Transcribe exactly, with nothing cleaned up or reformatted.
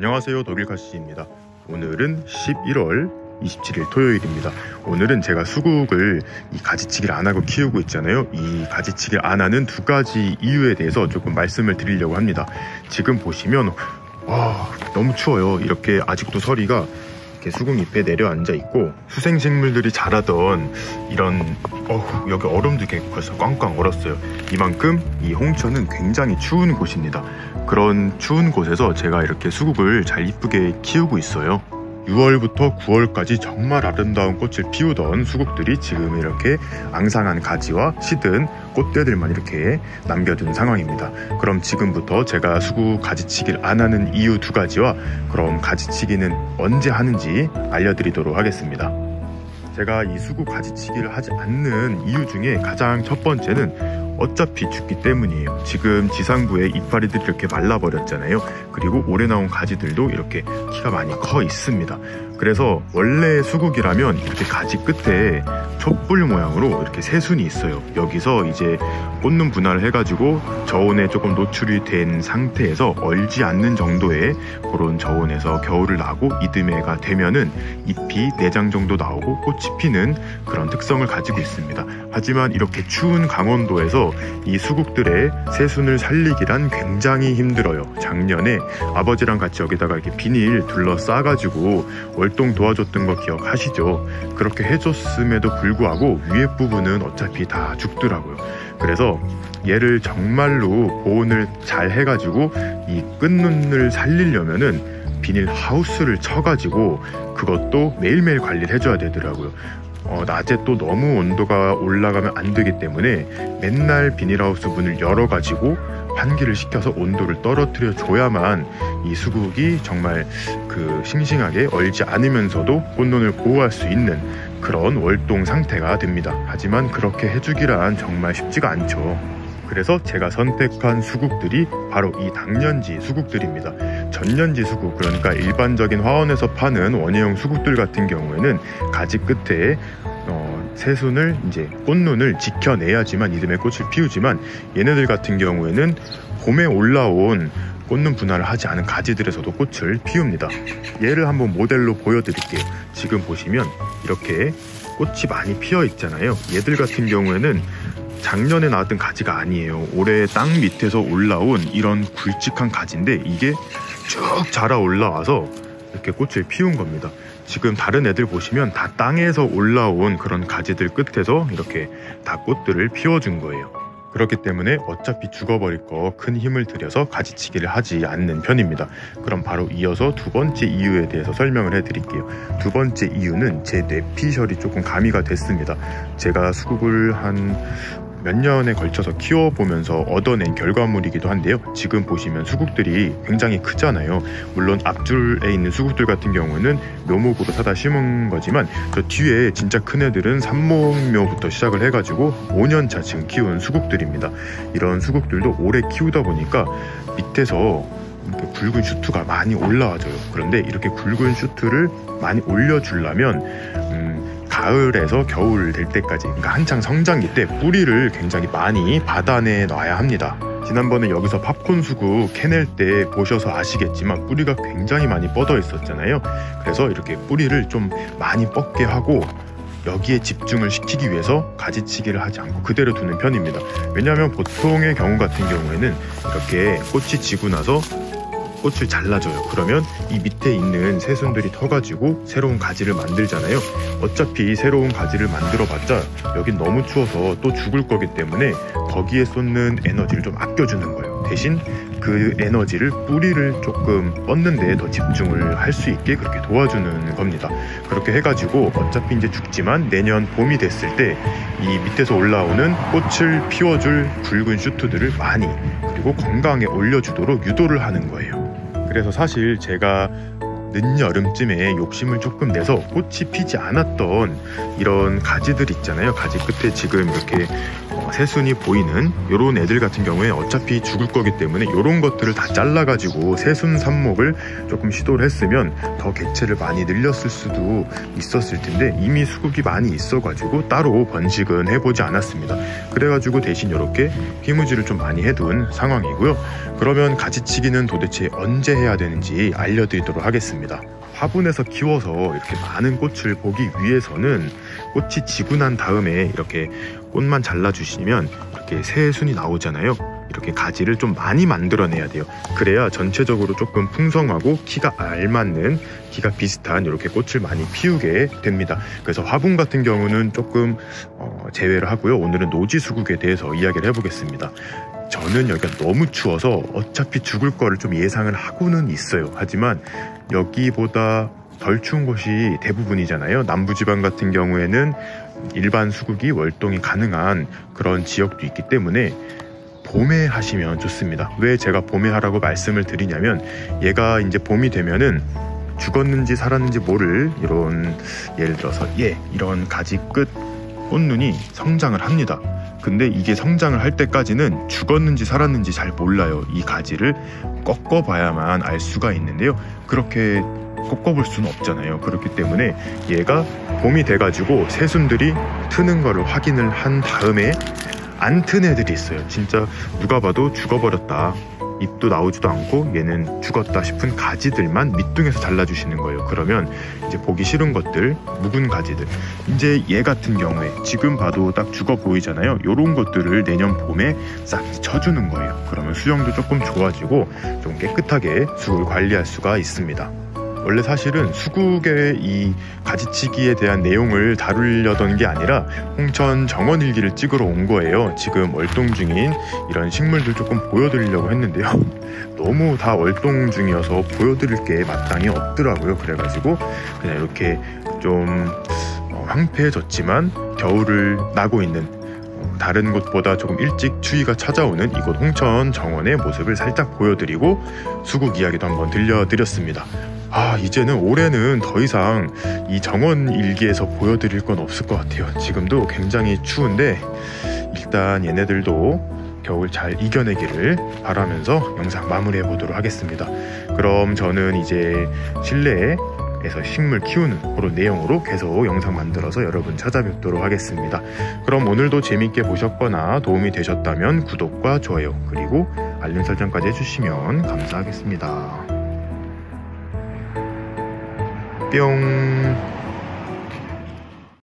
안녕하세요, 독일카시입니다. 오늘은 십일월 이십칠일 토요일입니다. 오늘은 제가 수국을 이 가지치기를 안 하고 키우고 있잖아요. 이 가지치기를 안 하는 두 가지 이유에 대해서 조금 말씀을 드리려고 합니다. 지금 보시면 와, 너무 추워요. 이렇게 아직도 서리가 이렇게 수국잎에 내려앉아 있고 수생식물들이 자라던 이런 어 여기 얼음도 이렇게 벌써 꽝꽝 얼었어요. 이만큼 이 홍천은 굉장히 추운 곳입니다. 그런 추운 곳에서 제가 이렇게 수국을 잘 이쁘게 키우고 있어요. 유월부터 구월까지 정말 아름다운 꽃을 피우던 수국들이 지금 이렇게 앙상한 가지와 시든 꽃대들만 이렇게 남겨둔 상황입니다. 그럼 지금부터 제가 수국 가지치기를 안 하는 이유 두 가지와 그럼 가지치기는 언제 하는지 알려드리도록 하겠습니다. 제가 이 수국 가지치기를 하지 않는 이유 중에 가장 첫 번째는 어차피 죽기 때문이에요. 지금 지상부에 이파리들이 이렇게 말라버렸잖아요. 그리고 올해 나온 가지들도 이렇게 키가 많이 커 있습니다. 그래서 원래 수국이라면 이렇게 가지 끝에 촛불 모양으로 이렇게 새순이 있어요. 여기서 이제 꽃눈 분할을 해가지고 저온에 조금 노출이 된 상태에서 얼지 않는 정도의 그런 저온에서 겨울을 나고 이듬해가 되면은 잎이 네 장 정도 나오고 꽃이 피는 그런 특성을 가지고 있습니다. 하지만 이렇게 추운 강원도에서 이 수국들의 새순을 살리기란 굉장히 힘들어요. 작년에 아버지랑 같이 여기다가 이렇게 비닐 둘러싸가지고 월동 도와줬던 거 기억하시죠? 그렇게 해줬음에도 불구하고 위에 부분은 어차피 다 죽더라고요. 그래서 얘를 정말로 보온을 잘 해가지고 이 끝눈을 살리려면은 비닐 하우스를 쳐가지고 그것도 매일매일 관리를 해줘야 되더라고요. 어, 낮에 또 너무 온도가 올라가면 안 되기 때문에 맨날 비닐하우스 문을 열어가지고 환기를 시켜서 온도를 떨어뜨려 줘야만 이 수국이 정말 그 싱싱하게 얼지 않으면서도 꽃눈을 보호할 수 있는 그런 월동 상태가 됩니다. 하지만 그렇게 해주기란 정말 쉽지가 않죠. 그래서 제가 선택한 수국들이 바로 이 당년지 수국들입니다. 전년지 수국, 그러니까 일반적인 화원에서 파는 원예용 수국들 같은 경우에는 가지 끝에 어, 새순을 이제 꽃눈을 지켜내야지만 이듬해 꽃을 피우지만 얘네들 같은 경우에는 봄에 올라온 꽃눈 분할을 하지 않은 가지들에서도 꽃을 피웁니다. 얘를 한번 모델로 보여드릴게요. 지금 보시면 이렇게 꽃이 많이 피어 있잖아요. 얘들 같은 경우에는 작년에 나왔던 가지가 아니에요. 올해 땅 밑에서 올라온 이런 굵직한 가지인데 이게 쭉 자라 올라와서 이렇게 꽃을 피운 겁니다. 지금 다른 애들 보시면 다 땅에서 올라온 그런 가지들 끝에서 이렇게 다 꽃들을 피워준 거예요. 그렇기 때문에 어차피 죽어버릴 거 큰 힘을 들여서 가지치기를 하지 않는 편입니다. 그럼 바로 이어서 두 번째 이유에 대해서 설명을 해드릴게요. 두 번째 이유는 제 뇌피셜이 조금 가미가 됐습니다. 제가 수국을 한 몇 년에 걸쳐서 키워보면서 얻어낸 결과물이기도 한데요. 지금 보시면 수국들이 굉장히 크잖아요. 물론 앞줄에 있는 수국들 같은 경우는 묘목으로 사다 심은 거지만 그 뒤에 진짜 큰 애들은 삼목묘부터 시작을 해가지고 오 년 차 지금 키운 수국들입니다. 이런 수국들도 오래 키우다 보니까 밑에서 이렇게 굵은 슈트가 많이 올라와져요. 그런데 이렇게 굵은 슈트를 많이 올려주려면 음, 가을에서 겨울 될 때까지, 그러니까 한창 성장기 때 뿌리를 굉장히 많이 받아내 놔야 합니다. 지난번에 여기서 팝콘 수국 캐낼 때 보셔서 아시겠지만 뿌리가 굉장히 많이 뻗어 있었잖아요. 그래서 이렇게 뿌리를 좀 많이 뻗게 하고 여기에 집중을 시키기 위해서 가지치기를 하지 않고 그대로 두는 편입니다. 왜냐하면 보통의 경우 같은 경우에는 이렇게 꽃이 지고 나서 꽃을 잘라줘요. 그러면 이 밑에 있는 새순들이 터가지고 새로운 가지를 만들잖아요. 어차피 새로운 가지를 만들어봤자 여긴 너무 추워서 또 죽을 거기 때문에 거기에 쏟는 에너지를 좀 아껴주는 거예요. 대신 그 에너지를 뿌리를 조금 뻗는 데에 더 집중을 할 수 있게 그렇게 도와주는 겁니다. 그렇게 해가지고 어차피 이제 죽지만 내년 봄이 됐을 때 이 밑에서 올라오는 꽃을 피워줄 굵은 슈트들을 많이 그리고 건강하게 올려주도록 유도를 하는 거예요. 그래서 사실 제가 늦여름쯤에 욕심을 조금 내서 꽃이 피지 않았던 이런 가지들 있잖아요. 가지 끝에 지금 이렇게 새순이 보이는 요런 애들 같은 경우에 어차피 죽을 거기 때문에 요런 것들을 다 잘라가지고 새순 삽목을 조금 시도를 했으면 더 개체를 많이 늘렸을 수도 있었을 텐데 이미 수국이 많이 있어가지고 따로 번식은 해보지 않았습니다. 그래가지고 대신 이렇게 피무지를 좀 많이 해둔 상황이고요. 그러면 가지치기는 도대체 언제 해야 되는지 알려드리도록 하겠습니다. 화분에서 키워서 이렇게 많은 꽃을 보기 위해서는 꽃이 지고 난 다음에 이렇게 꽃만 잘라주시면 이렇게 새순이 나오잖아요. 이렇게 가지를 좀 많이 만들어내야 돼요. 그래야 전체적으로 조금 풍성하고 키가 알맞는, 키가 비슷한 이렇게 꽃을 많이 피우게 됩니다. 그래서 화분 같은 경우는 조금 어, 제외를 하고요. 오늘은 노지수국에 대해서 이야기를 해보겠습니다. 저는 여기가 너무 추워서 어차피 죽을 거를 좀 예상을 하고는 있어요. 하지만 여기보다 덜 추운 곳이 대부분이잖아요. 남부지방 같은 경우에는 일반 수국이 월동이 가능한 그런 지역도 있기 때문에 봄에 하시면 좋습니다. 왜 제가 봄에 하라고 말씀을 드리냐면 얘가 이제 봄이 되면은 죽었는지 살았는지 모를 이런, 예를 들어서 얘 이런 가지 끝 꽃눈이 성장을 합니다. 근데 이게 성장을 할 때까지는 죽었는지 살았는지 잘 몰라요. 이 가지를 꺾어봐야만 알 수가 있는데요. 그렇게 꺾어볼 수는 없잖아요. 그렇기 때문에 얘가 봄이 돼가지고 새순들이 트는 거를 확인을 한 다음에 안 튼 애들이 있어요. 진짜 누가 봐도 죽어버렸다, 잎도 나오지도 않고 얘는 죽었다 싶은 가지들만 밑둥에서 잘라주시는 거예요. 그러면 이제 보기 싫은 것들, 묵은 가지들, 이제 얘 같은 경우에 지금 봐도 딱 죽어 보이잖아요. 요런 것들을 내년 봄에 싹 쳐주는 거예요. 그러면 수영도 조금 좋아지고 좀 깨끗하게 수국을 관리할 수가 있습니다. 원래 사실은 수국의 이 가지치기에 대한 내용을 다루려던 게 아니라 홍천 정원일기를 찍으러 온 거예요. 지금 월동 중인 이런 식물들 조금 보여드리려고 했는데요. 너무 다 월동 중이어서 보여드릴 게 마땅히 없더라고요. 그래가지고 그냥 이렇게 좀 황폐해졌지만 겨울을 나고 있는, 다른 곳보다 조금 일찍 추위가 찾아오는 이곳 홍천 정원의 모습을 살짝 보여드리고 수국 이야기도 한번 들려드렸습니다. 아, 이제는 올해는 더 이상 이 정원 일기에서 보여드릴 건 없을 것 같아요. 지금도 굉장히 추운데 일단 얘네들도 겨울 잘 이겨내기를 바라면서 영상 마무리해 보도록 하겠습니다. 그럼 저는 이제 실내에서 식물 키우는 그런 내용으로 계속 영상 만들어서 여러분 찾아뵙도록 하겠습니다. 그럼 오늘도 재밌게 보셨거나 도움이 되셨다면 구독과 좋아요 그리고 알림 설정까지 해주시면 감사하겠습니다. 뿅.